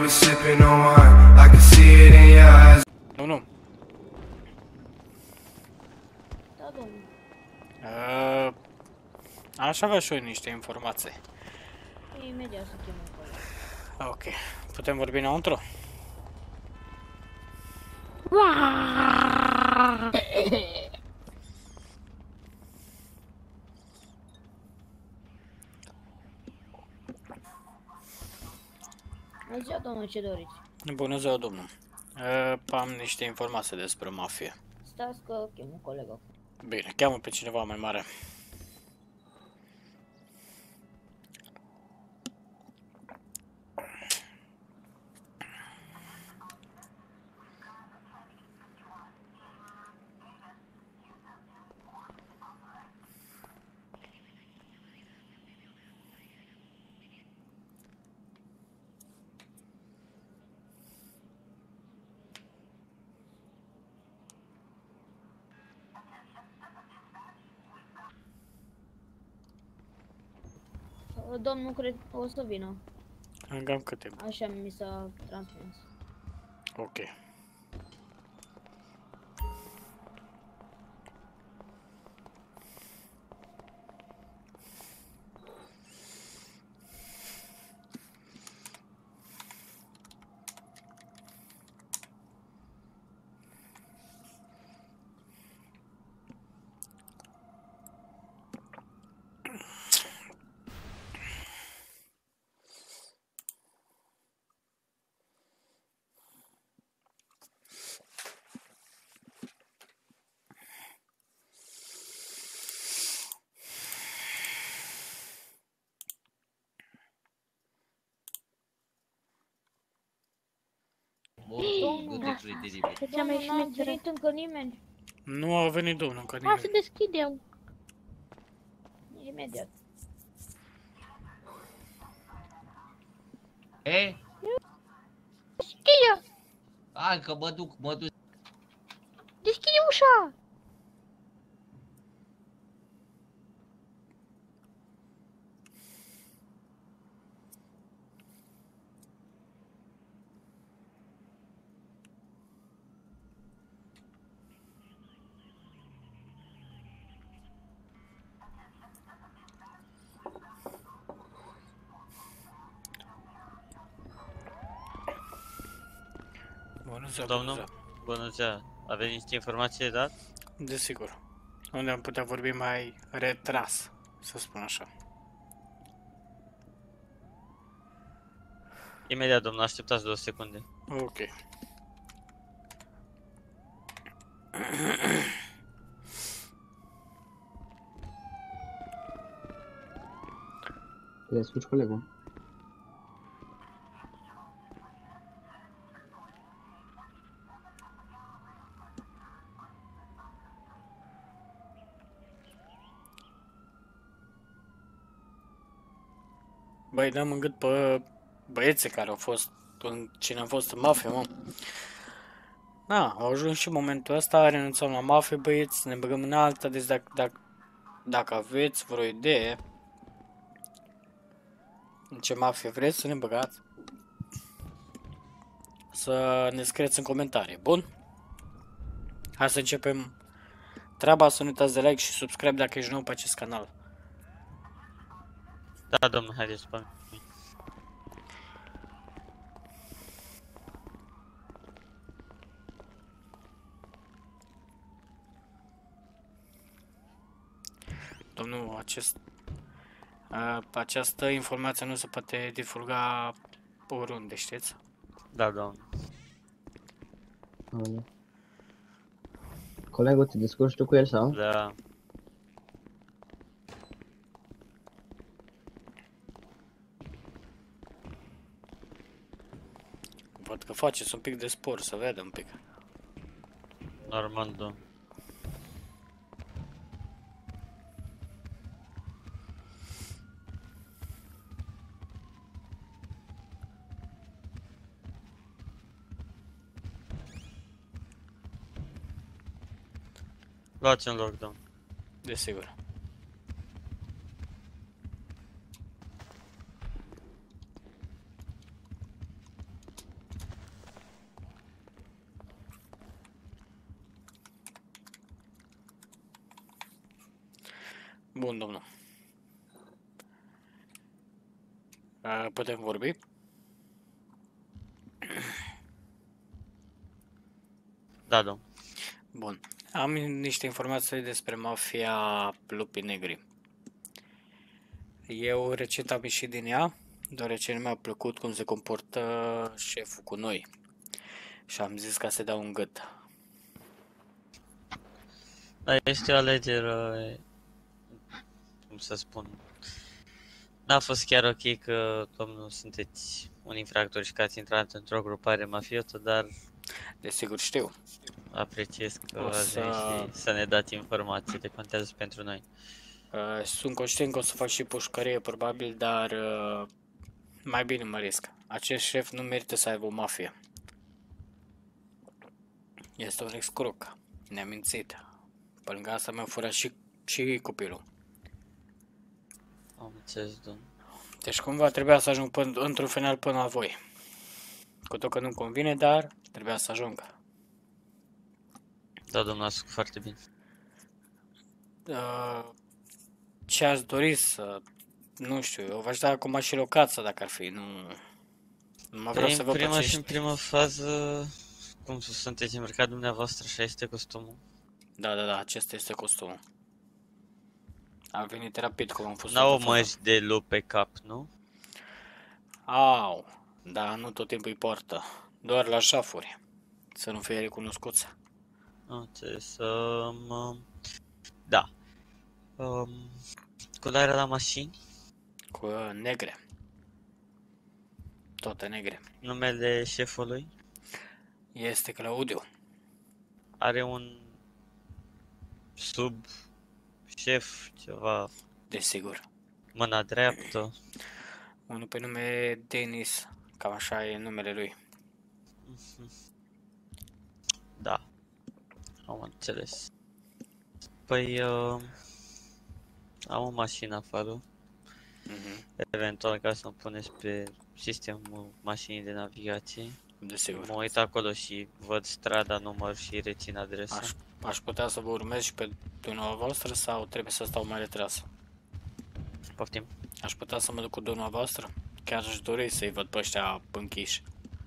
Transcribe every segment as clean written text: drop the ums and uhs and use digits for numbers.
be sipping on wine. I can see it in your eyes. Nu. Da, domnule. Aș avea și eu niște informații. Imediat să chemă acolo. Ok. Putem vorbi înăuntru? Bună ziua, domnule, ce doriți? Bună ziua, domnul. Am niște informații despre mafie. Stați că chem un coleg acum. Bine, cheamă pe cineva mai mare. Domnul cred că o să vină. În cam cât timp? Așa mi s-a transmis. Ok. Domnul, nu a venit încă nimeni. Nu a venit domnul încă Hai să nimeni. deschidem. Imediat. E? Deschide! Hai că mă duc. Deschide ușa! Bună ziua, Domnul? bună ziua. Bună ziua, aveți niște informații de dat? Desigur. Unde am putea vorbi mai retras, să spun așa. Imediat, domnul, așteptați 2 secunde. Ok. Le asculti colegul? Băi, dăm în gât pe băieții care au fost, cine a fost în mafie, mă. Da, au ajuns și momentul ăsta, renunțăm la mafie, băieți, ne băgăm în alta, deci dacă aveți vreo idee în ce mafie vreți să ne băgați, să ne scrieți în comentarii, bun? Hai să începem treaba, să nu uitați de like și subscribe dacă ești nou pe acest canal. Da, domnul, haideți pe mine. Domnul, această informație nu se poate divulga oriunde, știți? Da, domnul. Aoleu. Colegul, te descurci tu cu el sau? Da. Văd că faceți un pic de sport, să vedem un pic. Normal, domnul. Luați un loc, domnul. Desigur. Bun, domnul. Putem vorbi? Da, domn. Bun. Am niște informații despre mafia Lupii Negri. Eu recent am ieșit din ea, deoarece nu mi-a plăcut cum se comportă șeful cu noi. Și am zis ca să dau un gât. Da, este o alegere, cum să spun. N-a fost chiar ok că, domnul, sunteți un infractor și că ați intrat într-o grupare mafiotă, dar Desigur știu. apreciez că O ați să- venit și să ne dați informațiile, contează pentru noi. Sunt conștient că o să fac și pușcărie probabil, dar mai bine mă risc. Acest șef nu merită să aibă o mafie. Este un excroc. Ne-a mințit. Pe lângă asta mi-a furat și copilul. Am înțeles, domn. Deci cumva trebuia să ajung într-un final până la voi. Cu tot că nu-mi convine, dar trebuia să ajung. Da, domnul, ați făcut foarte bine. Ce ați dori să... Nu știu, eu v-aș da acum și locația dacă ar fi, nu... Nu mă vreau să vă În prima și plăcești. în prima fază, cum sunteți îmbrăcat dumneavoastră, așa este costumul. Da, acesta este costumul. Am venit rapid cum am fost. N-au într-o fază. măști de lup pe cap, nu? Au, dar nu tot timpul îi poartă. Doar la șafuri. Să nu fie recunoscuți. Am înțeles. Da. Culoarea la mașini, Cu negre. Toate negre. numele șefului, Este Claudiu. are un sub șef, ceva, Desigur. mâna dreaptă. Unul pe nume Denis. Cam așa e numele lui. Da. Am înțeles. Păi, am o mașină afară. Eventual ca să-mi puneți pe sistemul mașinii de navigație. Desigur. Mă uit acolo și văd strada, număr și rețin adresa. Aș putea să vă urmez și pe dumneavoastră sau trebuie să stau mai retras? Poftim. Aș putea să mă duc cu dumneavoastră? Chiar aș dori să-i văd pe ăștia închiși.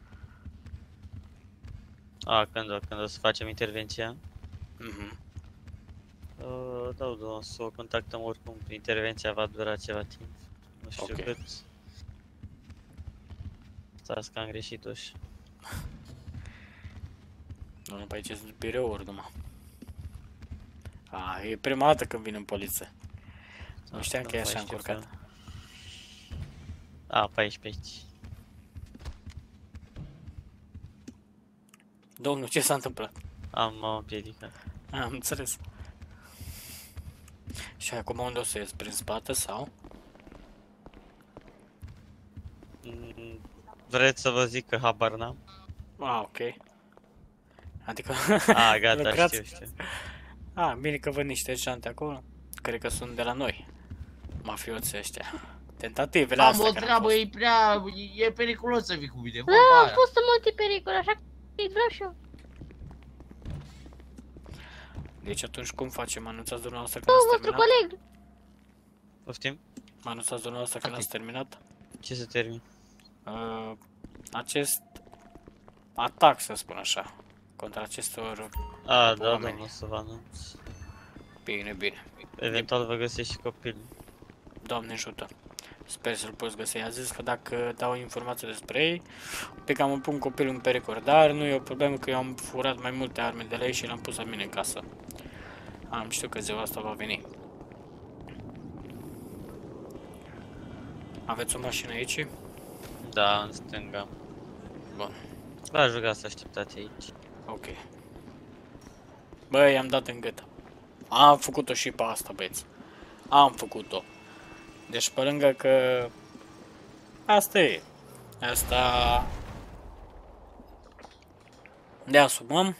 Când o să facem intervenția? Da, o să o contactăm oricum. Intervenția va dura ceva timp. Nu știu Ok. cât. Stați că am greșit uși. Nu, pe aici sunt birouri numai. E prima dată când vin în poliție. Nu știam că e așa încurcat. Pe aici. Domnul, ce s-a întâmplat? M-am împiedicat. Am înțeles. Și acum unde o să ies? Prin spate sau? Vreți să vă zic că habar n-am? Ok. Adică... Gata, lucrați? știu. Bine că văd niște șante acolo. Cred că sunt de la noi. Mafioții ăștia. Tentativele Am astea o care au treabă, fost. e periculos să vii cu mine. Da, am fost în multe pericole, așa că vreau și eu. Deci atunci cum facem? Anunțați dumneavoastră că Tu, n-ați vostru terminat? coleg. Poftim? Anunțați dumneavoastră că n-ați terminat? Ce să termin? Acest atac, să spun așa, contra acestor Da, oameni. domnul, o să vă anunț. Bine. Eventual vă găsești și copilul. Doamne ajută. Sper să-l poți găsi. A zis că dacă dau informații despre ei, un pic am pun copilul în pericol, dar nu e o problemă că eu am furat mai multe arme de la ei și le-am pus la mine în casă. Am știut că ziua asta va veni. Aveți o mașină aici? Da, în stânga. Bun. V-aș ruga să așteptați aici. Ok. Băi, i-am dat în gât. Am făcut-o și pe asta, băieți. Am făcut-o. Deci pe lângă că... Asta e. Asta... Ne asumăm.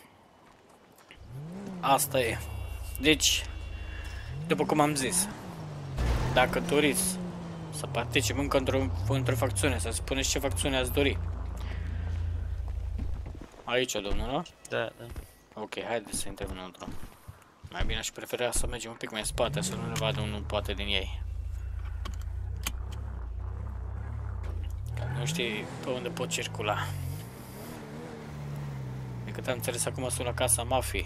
Asta e. Deci, după cum am zis, dacă doriți să particip încă într-o facțiune, să spuneți ce facțiune ați dori. Aici, domnul, nu? Da. Ok, haideți să intrăm înăuntru. Mai bine aș prefera să mergem un pic mai în spate, să nu ne vadă unul poate din ei. Că nu știi pe unde pot circula. De cât am înțeles, acum sunt la casa mafiei.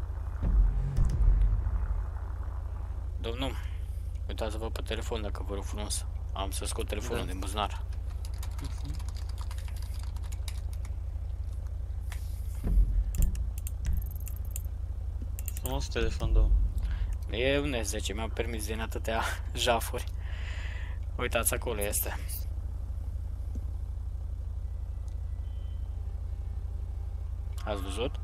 Domnul, uitați-vă pe telefon dacă vă rog frumos. Am să scot telefonul din buzunar. Frumos telefon, domnul. E un S10, mi-am permis din atâtea jafuri. Uitați, acolo este. Ați văzut?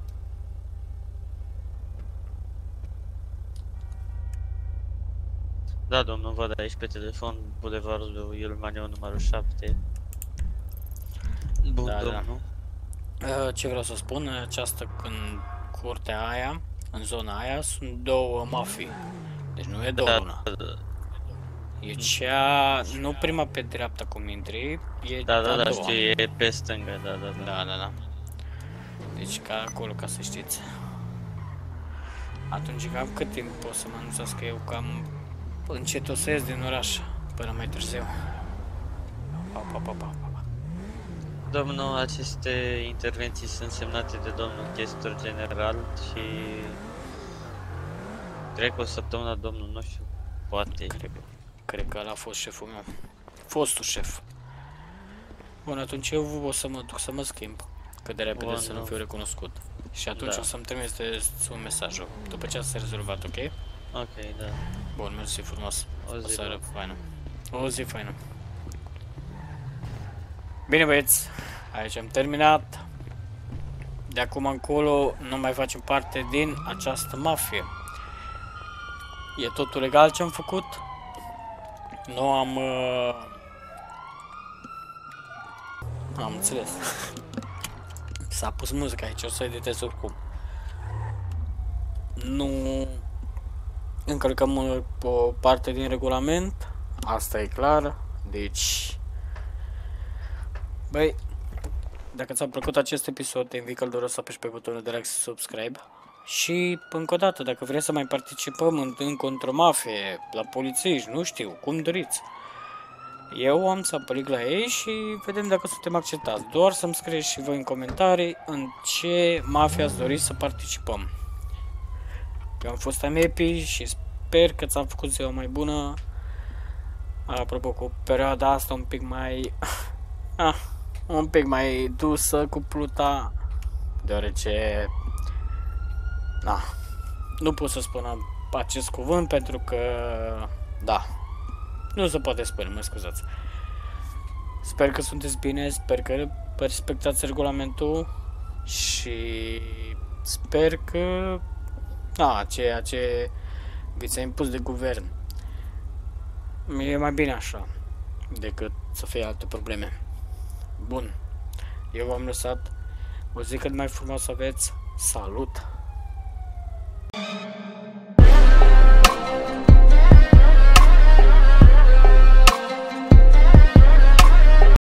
Da, domnul, văd aici pe telefon bulevardul Iulmaniu numărul 7. Bun, Da, domnul. Ce vreau să spun, această în curtea aia, în zona aia, sunt două mafii. Deci nu e doar una. E cea, nu prima pe dreapta cum intri, e Da, a da, da, doua. știu, e pe stânga, da, da, da. Da, da, da. Deci ca acolo, ca să știți. Atunci cam cât timp pot să mă anunțați că eu cam încet o să ies din oraș până mai târziu. Pa, pa, pa, pa, pa. Domnul, aceste intervenții sunt semnate de domnul chestor general și cred că o săptămână domnul, nu știu, poate. Cred că ăla a fost șeful meu. Fostul șef. Bun, atunci eu o să mă duc să mă schimb. Cât de repede Bun, să nu nu. fiu recunoscut. Și atunci Da. o să-mi trimiți un mesaj după ce s-a rezolvat, ok? Ok, da. Bun, mersi frumos. O O zi seară bună. faină. O zi faină. Bine, băieți, aici am terminat. De acum încolo nu mai facem parte din această mafie. E totul legal ce am făcut. Nu am... Am înțeles. S-a pus muzica aici, o să editez oricum. Nu încălcăm o parte din regulament, asta e clar. Deci, băi, dacă ți-a plăcut acest episod, te invit călduros să apeși pe butonul de like și subscribe. Și, încă o dată, dacă vreți să mai participăm în contromafie, la polițiști, nu știu, cum doriți. Eu am să apălic la ei și vedem dacă suntem acceptați. Doar să-mi scrieți și voi în comentarii în ce mafie ați dori să participăm. Eu am fost Amepi și sper că ți-am făcut ziua mai bună. Apropo, cu perioada asta un pic mai... un pic mai dusă cu pluta. Deoarece... nu pot să spun acest cuvânt pentru că... Da. Nu se poate spune, mă scuzați. Sper că sunteți bine, sper că respectați regulamentul și sper că ceea ce vi s-a impus de guvern e mai bine așa decât să fie alte probleme. Bun, eu v-am lăsat, o zi cât mai frumoasă aveți, salut!